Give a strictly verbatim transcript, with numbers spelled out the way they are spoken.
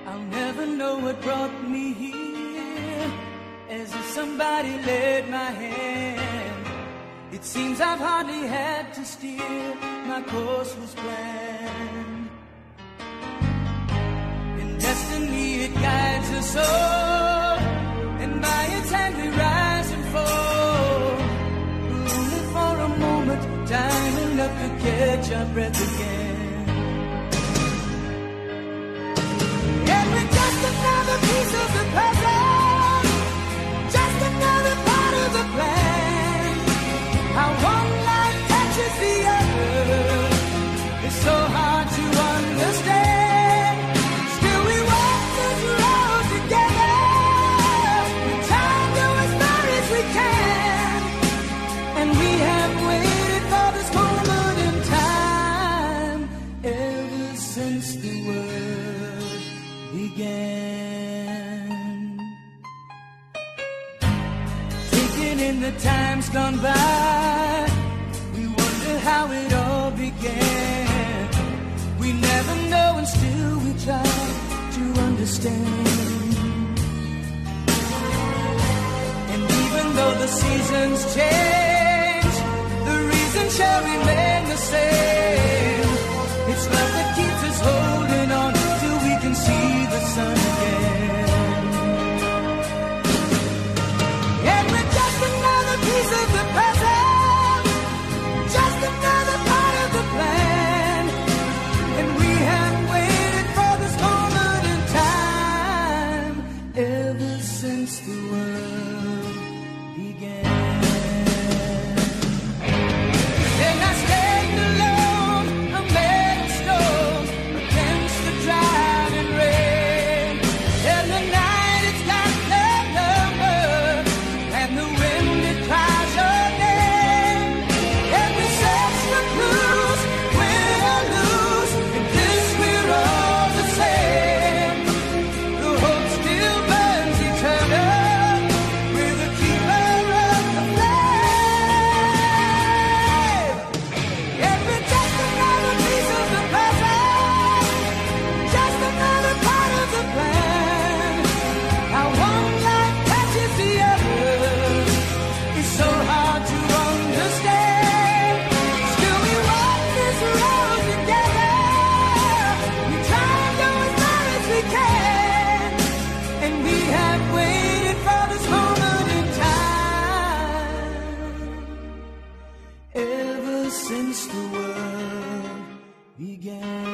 I'll never know what brought me here, as if somebody led my hand. It seems I've hardly had to steer, my course was planned. In destiny it guides us all, and by its hand we rise and fall. Only for a moment, time enough to catch our breath again. And we're just another piece of the puzzle, just another part of the plan. How one life touches the other is so hard to understand. Still we walk this road together, we try to go as far as we can. And we have waited for this moment in time ever since the world began. Taking in the times gone by, we wonder how it all began. We never know and still we try to understand. And even though the seasons change, the reason shall remain the same. It's love that keeps us holding on till we can see the sun again. And we're just another piece of the puzzle, just another part of the plan. And we have waited for this moment in time ever since the world began. And I stand alone, a man of stone, against the driving rain. And the night it's got no number, and the wind it cries your name. And we search for clues, win or lose, in this we're all the same. The hope still burns eternal, we're the keeper of the flame. And we're just another piece of the puzzle, just another part of the plan. How one life touches the other is so hard to understand. Still we walk this road together, we try to go as far as we can. And we have waited for this moment in time ever since the world began.